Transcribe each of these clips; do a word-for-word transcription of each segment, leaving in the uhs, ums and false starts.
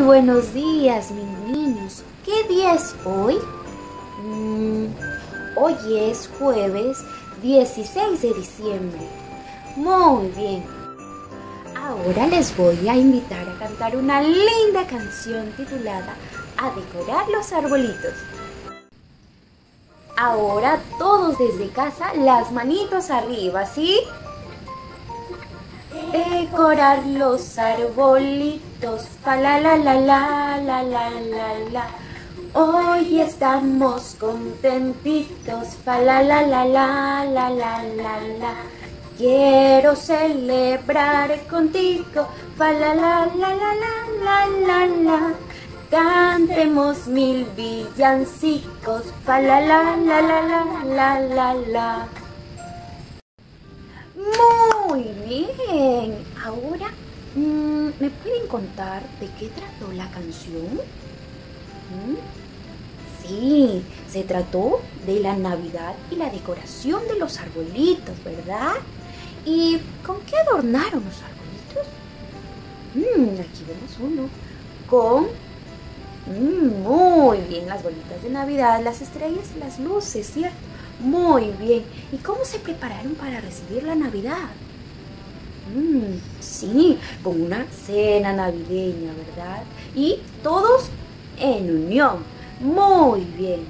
buenos días, mis niños. ¿Qué día es hoy? Mm, hoy es jueves dieciséis de diciembre. Muy bien. Ahora les voy a invitar a cantar una linda canción titulada A decorar los arbolitos. Ahora todos desde casa, las manitos arriba, ¿sí? Decorar los arbolitos, fa la la la la la la la la. Hoy estamos contentitos, fa la la la la la la la la. Quiero celebrar contigo, fa la la la la la la la la. Cantemos mil villancicos, fa la la la la la la la la. Muy bien. Ahora, mmm, ¿me pueden contar de qué trató la canción? ¿Mm? Sí, se trató de la Navidad y la decoración de los arbolitos, ¿verdad? ¿Y con qué adornaron los arbolitos? Mm, aquí vemos uno con... Mm, muy bien, las bolitas de Navidad, las estrellas y las luces, ¿cierto? Muy bien. ¿Y cómo se prepararon para recibir la Navidad? Mm, sí, con una cena navideña, ¿verdad? Y todos en unión. Muy bien.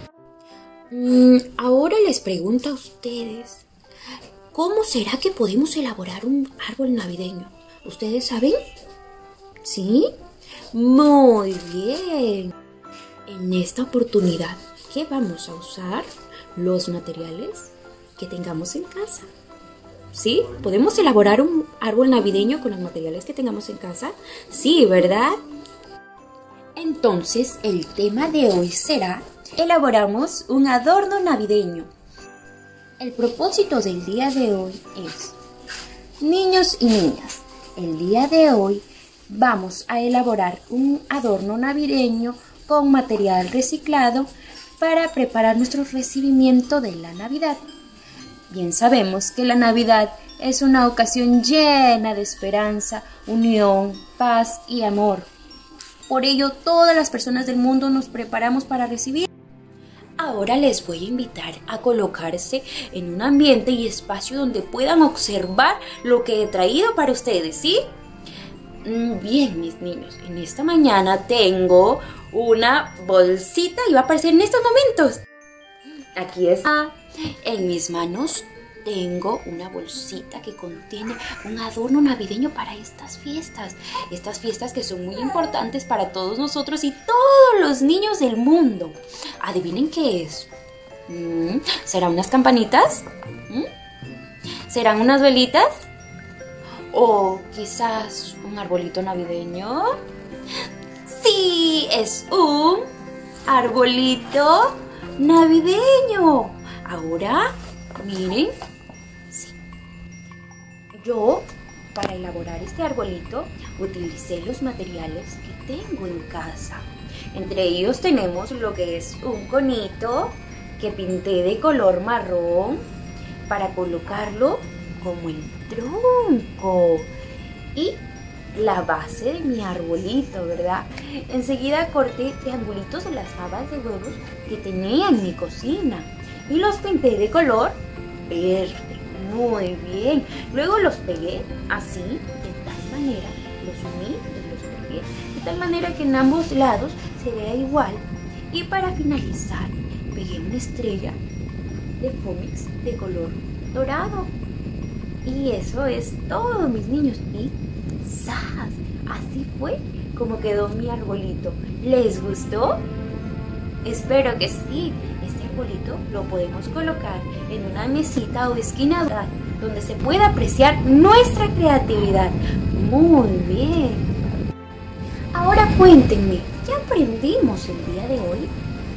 Mm, ahora les pregunto a ustedes, ¿cómo será que podemos elaborar un árbol navideño? ¿Ustedes saben? ¿Sí? Muy bien. En esta oportunidad, ¿qué vamos a usar? Los materiales que tengamos en casa. ¿Sí? ¿Podemos elaborar un árbol navideño con los materiales que tengamos en casa? Sí, ¿verdad? Entonces, el tema de hoy será: elaboramos un adorno navideño. El propósito del día de hoy es: niños y niñas, el día de hoy vamos a elaborar un adorno navideño con material reciclado para preparar nuestro recibimiento de la Navidad. Bien sabemos que la Navidad es una ocasión llena de esperanza, unión, paz y amor. Por ello, todas las personas del mundo nos preparamos para recibir. Ahora les voy a invitar a colocarse en un ambiente y espacio donde puedan observar lo que he traído para ustedes, ¿sí? Bien, mis niños, en esta mañana tengo una bolsita y va a aparecer en estos momentos. Aquí está. En mis manos tengo una bolsita que contiene un adorno navideño para estas fiestas. Estas fiestas que son muy importantes para todos nosotros y todos los niños del mundo. ¿Adivinen qué es? ¿Serán unas campanitas? ¿Serán unas velitas? ¿O quizás un arbolito navideño? ¡Sí! Es un arbolito navideño. Ahora, miren. Sí. Yo, para elaborar este arbolito, utilicé los materiales que tengo en casa. Entre ellos tenemos lo que es un conito que pinté de color marrón para colocarlo como el tronco y la base de mi arbolito, ¿verdad? Enseguida corté triangulitos de las habas de huevos que tenía en mi cocina y los pinté de color verde. Muy bien. Luego los pegué así, de tal manera, los uní y los pegué de tal manera que en ambos lados se vea igual. Y para finalizar, pegué una estrella de Fónix de color dorado. Y eso es todo, mis niños. Y ¡zas! Así fue como quedó mi arbolito. ¿Les gustó? Espero que sí. Este arbolito lo podemos colocar en una mesita o esquina donde se pueda apreciar nuestra creatividad. Muy bien. Ahora cuéntenme, ¿qué aprendimos el día de hoy?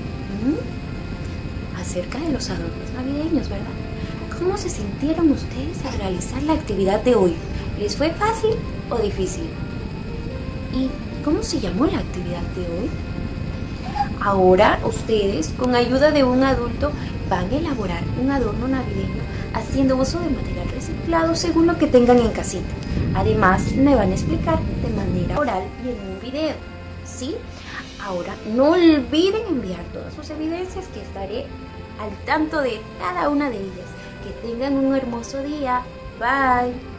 ¿Mm? Acerca de los adornos navideños, ¿verdad? ¿Cómo se sintieron ustedes al realizar la actividad de hoy? ¿Les fue fácil o difícil? ¿Y cómo se llamó la actividad de hoy? Ahora ustedes, con ayuda de un adulto, van a elaborar un adorno navideño haciendo uso de material reciclado según lo que tengan en casita. Además, me van a explicar de manera oral y en un video. ¿sí? Ahora, no olviden enviar todas sus evidencias, que estaré al tanto de cada una de ellas. Que tengan un hermoso día. Bye.